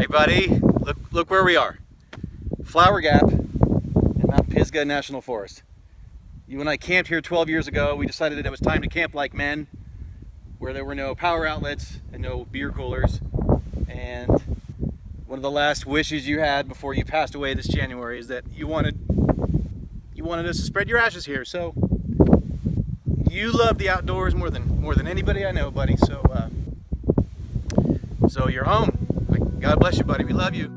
everybody, look where we are. Flower Gap in Mount Pisgah National Forest. You and I camped here 12 years ago. We decided that it was time to camp like men, where there were no power outlets and no beer coolers. And one of the last wishes you had before you passed away this January is that you wanted us to spread your ashes here. So you love the outdoors more than anybody I know, buddy. So you're home. God bless you, buddy. We love you.